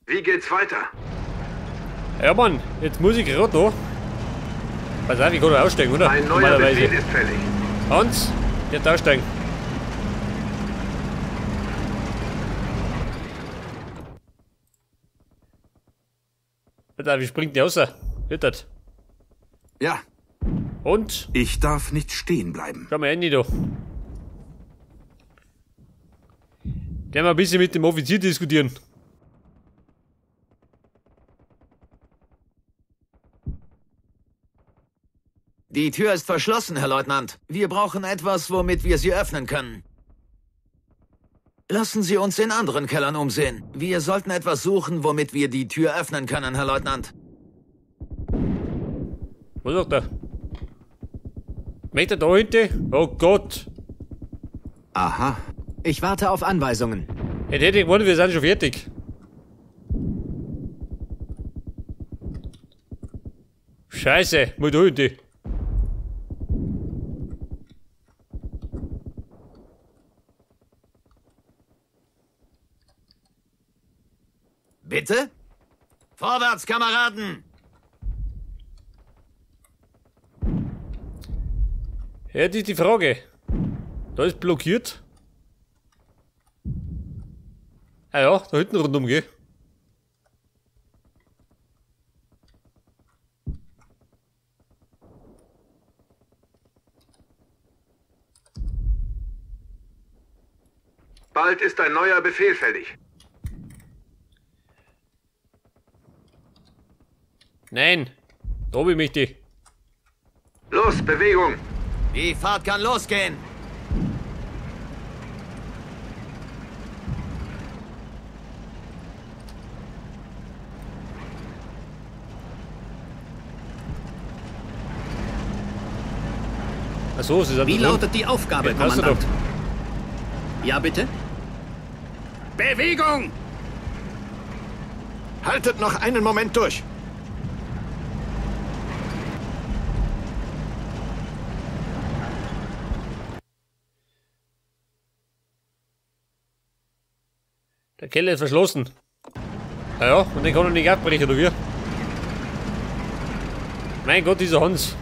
Wie geht's weiter? Ja, Mann, jetzt muss ich gerade noch. Pass auf, ich kann noch aussteigen, oder? Ein neuer Befehl ist fällig. Hans, jetzt aussteigen. Alter, wie springt die raus? Hüttert. Ja. Und? Ich darf nicht stehen bleiben. Schau mal Handy da. Gehen wir ein bisschen mit dem Offizier diskutieren. Die Tür ist verschlossen, Herr Leutnant. Wir brauchen etwas, womit wir sie öffnen können. Lassen Sie uns in anderen Kellern umsehen. Wir sollten etwas suchen, womit wir die Tür öffnen können, Herr Leutnant. Was sagt er? Meter da hinten? Oh Gott. Aha. Ich warte auf Anweisungen. Jetzt hätte ich gewonnen, wir sind schon fertig. Scheiße, mal da hinten. Bitte? Vorwärts, Kameraden! Jetzt ist die Frage. Da ist blockiert. Ah ja, da hinten rundum, gell? Bald ist ein neuer Befehl fällig. Nein, da oben möchte ich. Los, Bewegung! Die Fahrt kann losgehen! Achso, sie sind Wie da drin. lautet die Aufgabe, Ja, hast du Kommandant? Ja, bitte? Bewegung! Haltet noch einen Moment durch. Der Keller ist verschlossen. Ah ja, und den kann er nicht abbrechen, oder wie? Mein Gott, dieser Hans.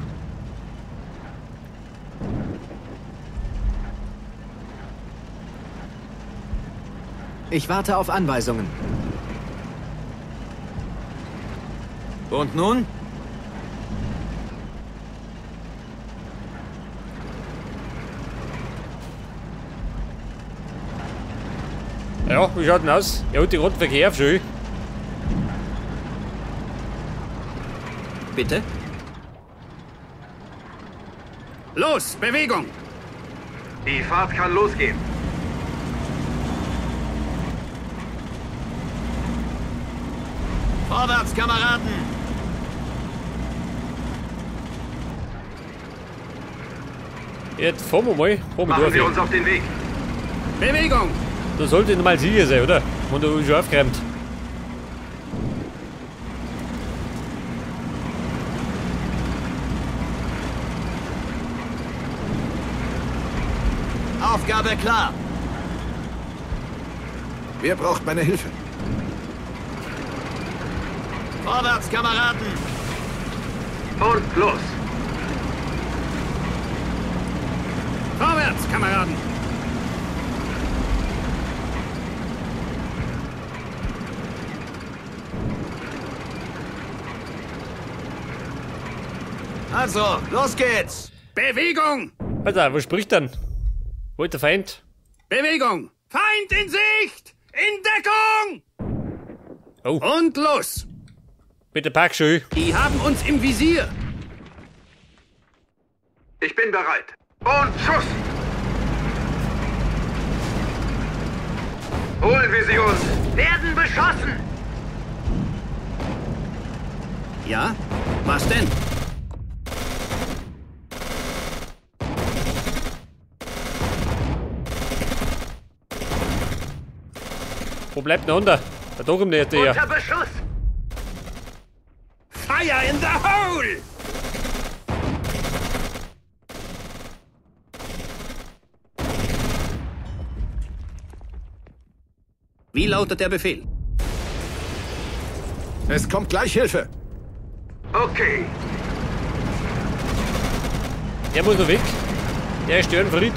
Ich warte auf Anweisungen. Und nun? Ja, wie schaut denn aus? Er hat die roten Verkehr schön. Bitte? Los, Bewegung! Die Fahrt kann losgehen. Vorwärts, Kameraden! Jetzt fahren wir mal. Fahren wir Machen durch. wir uns auf den Weg. Bewegung! Da sollte normal sicher sein, oder? Und du schon aufgeräumt. Aufgabe klar! Wer braucht meine Hilfe? Vorwärts, Kameraden! Und los! Vorwärts, Kameraden! Also, los geht's! Bewegung! Alter, wo spricht denn? Wo ist der Feind? Bewegung! Feind in Sicht! In Deckung! Oh, Und los! bitte pack schön. Die haben uns im Visier! Ich bin bereit. Und Schuss! Holen wir sie uns! Werden beschossen! Ja? Was denn? Wo bleibt denn unter? Da drüben nicht der. Unter Beschuss! Fire in the hole! Wie lautet der Befehl? Es kommt gleich Hilfe. Okay. Der muss noch weg. Der ist Störenfried.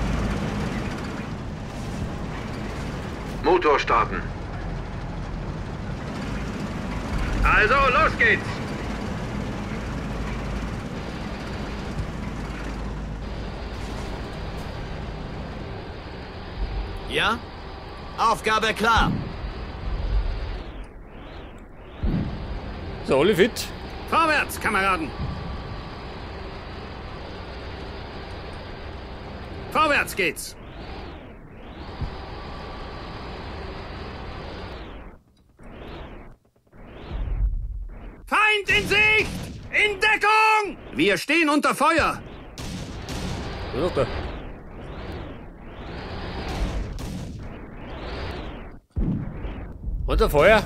Motor starten. Also, los geht's. Ja? Aufgabe klar. So, alle fit. Vorwärts, Kameraden! Vorwärts geht's! Feind in Sicht! In Deckung! Wir stehen unter Feuer! Was ist da? Unter Feuer.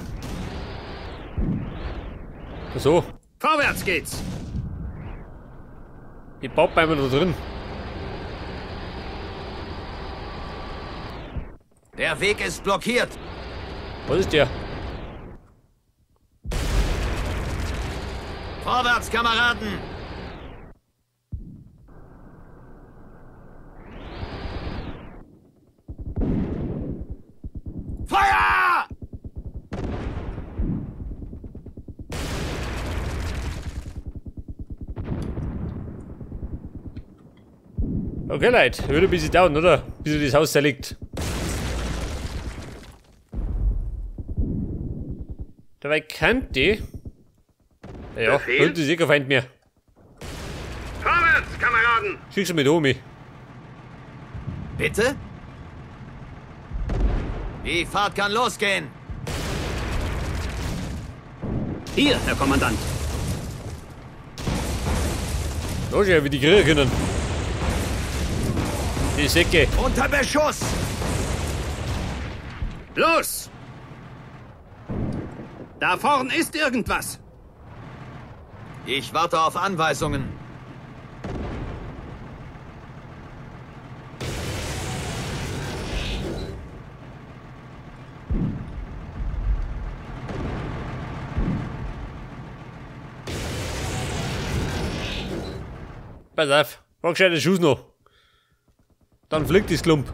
So. Vorwärts geht's! Die Baubäume da drin. Der Weg ist blockiert. Was ist der? Vorwärts, Kameraden! Feuer! Okay, Leute. Würde ein bisschen dauern, oder? Bis das Haus zerlegt. Dabei kannte. Ja, Befehl? und ist eh kein Feind mehr. Vorwärts, Kameraden! Schickst du mit Omi. Bitte? Die Fahrt kann losgehen. Hier, Herr Kommandant. Da schau, wie die Krieger können. Die Säcke. Unter Beschuss! Los! Da vorn ist irgendwas! Ich warte auf Anweisungen. Pass auf. Mach gescheit den Schuss noch. Dann fliegt das Klump.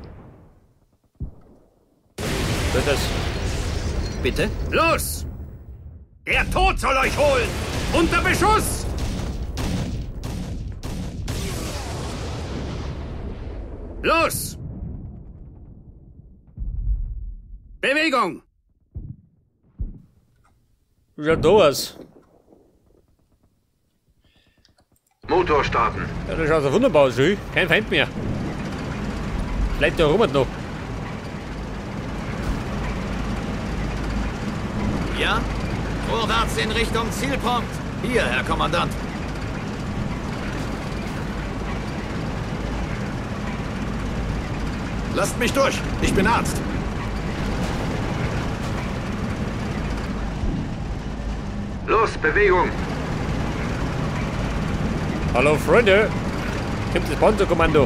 Was ist das? Bitte? Los! Der Tod soll euch holen! Unter Beschuss! Los! Bewegung! Schaut da aus. Motor starten. Ja, da schaut so wunderbar aus, schön. Kein Feind mehr. Bleibt da rum noch. Ja? Vorwärts in Richtung Zielpunkt. Hier, Herr Kommandant. Lasst mich durch. Ich bin Arzt. Los, Bewegung. Hallo Freunde. Gibt das Panzerkommando.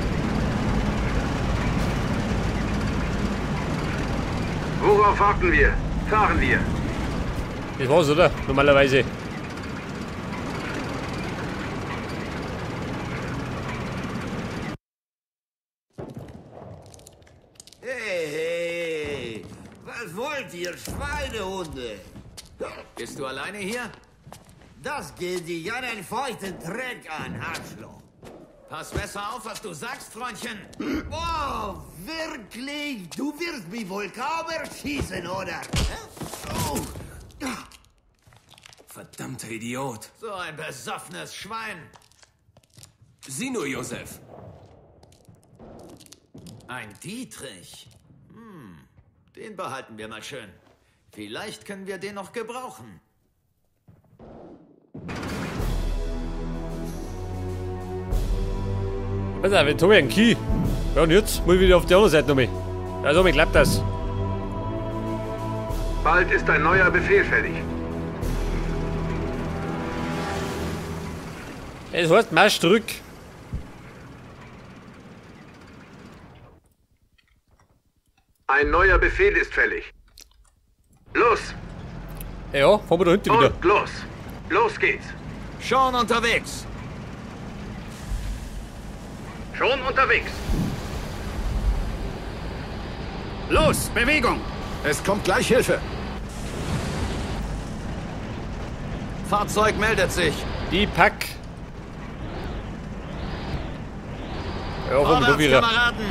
Worauf warten wir? Fahren wir. Das war's, oder? Normalerweise. Hey, hey, was wollt ihr, Schweinehunde? Bist du alleine hier? Das geht dich an einen feuchten Dreck an, Arschloch. Pass besser auf, was du sagst, Freundchen. Oh, wirklich? Du wirst mich wohl kaum erschießen, oder? Oh. Verdammter Idiot. So ein besoffenes Schwein. Sieh nur, Josef. Ein Dietrich. Den behalten wir mal schön. Vielleicht können wir den noch gebrauchen. Pass auf, jetzt hab ich einen Key. Ja, und jetzt muss ich wieder auf die andere Seite nochmal. Also, mir klappt das. Bald ist ein neuer Befehl fällig. Es heißt Marsch zurück. Ein neuer Befehl ist fällig. Los! Ja, fahren wir da hinten wieder. Und los. Los geht's. Schon unterwegs. Schon unterwegs. Los, Bewegung. Es kommt gleich Hilfe. Fahrzeug meldet sich. Die Pack. Ja, fahren wir da Vorwärts, wieder. Kameraden.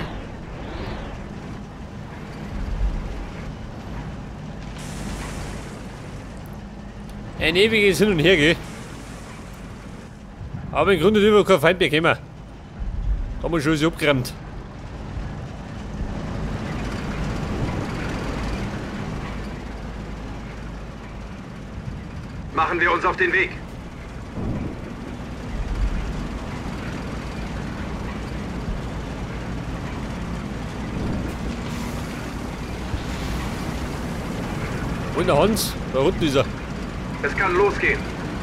Ein ewiges Hin und Her, gell? Aber im Grunde über kein Feind mehr gekommen. Da haben wir schon alles abgeräumt. Machen wir uns auf den Weg. Wo ist der Hans? Da unten ist er. Es kann losgehen.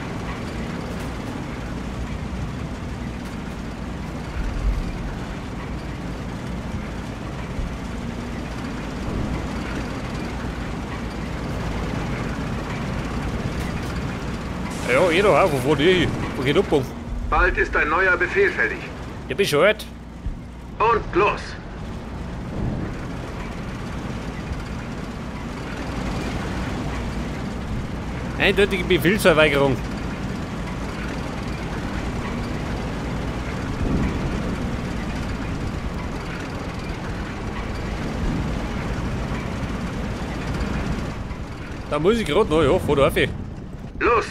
Ja, jeder auch. Wo die? Wo geht Abgang? Bald ist ein neuer Befehl fällig. Ja, bescheuert. Und los. Eindeutige Befehlsverweigerung. Da muss ich gerade noch, ja, fahr da auf. Los.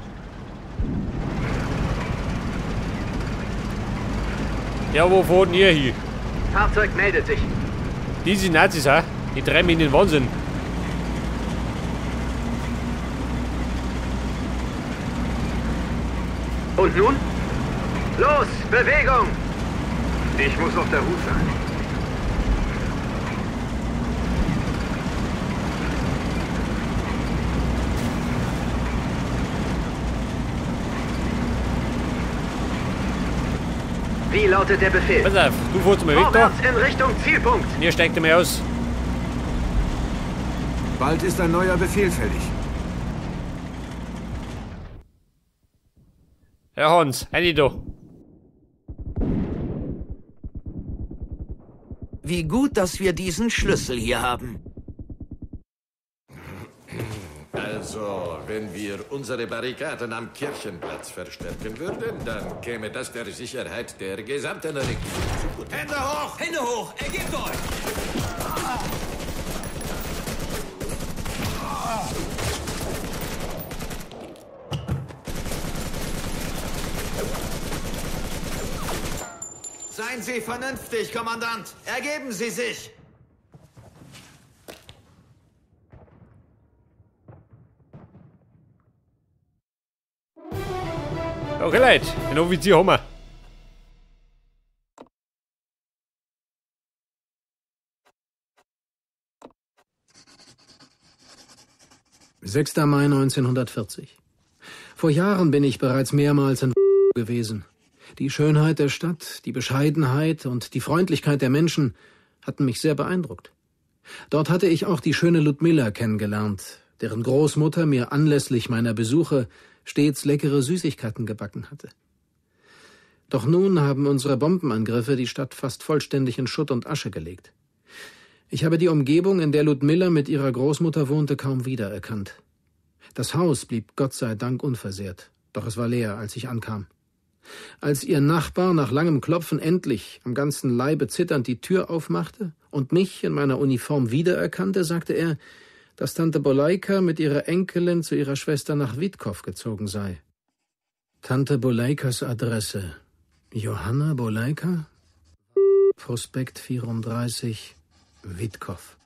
Ja, wo fahren ihr hin? Fahrzeug meldet sich. Diese Nazis, ha? Die treiben mich in den Wahnsinn. Und nun? Los, Bewegung! Ich muss auf der Hut sein. Wie lautet der Befehl? Pass auf, du fährst mal weg da. Vorwärts in Richtung Zielpunkt. Ihr steigt mal aus. Bald ist ein neuer Befehl fällig. Herr Hans, rein da. Wie gut, dass wir diesen Schlüssel hier haben. Also, wenn wir unsere Barrikaden am Kirchenplatz verstärken würden, dann käme das der Sicherheit der gesamten Region zugute. Hände hoch! Hände hoch! Ergebt euch! Seien Sie vernünftig, Kommandant. Ergeben Sie sich. Okay, Leute, den Offizier haben wir. »6. Mai 1940. Vor Jahren bin ich bereits mehrmals in gewesen. Die Schönheit der Stadt, die Bescheidenheit und die Freundlichkeit der Menschen hatten mich sehr beeindruckt. Dort hatte ich auch die schöne Ludmilla kennengelernt, deren Großmutter mir anlässlich meiner Besuche stets leckere Süßigkeiten gebacken hatte. Doch nun haben unsere Bombenangriffe die Stadt fast vollständig in Schutt und Asche gelegt. Ich habe die Umgebung, in der Ludmilla mit ihrer Großmutter wohnte, kaum wiedererkannt. Das Haus blieb Gott sei Dank unversehrt, doch es war leer, als ich ankam. Als ihr Nachbar nach langem Klopfen endlich am ganzen Leibe zitternd die Tür aufmachte und mich in meiner Uniform wiedererkannte, sagte er, dass Tante Boleika mit ihrer Enkelin zu ihrer Schwester nach Witkow gezogen sei. Tante Boleikas Adresse: Johanna Boleika, Prospekt 34, Witkow.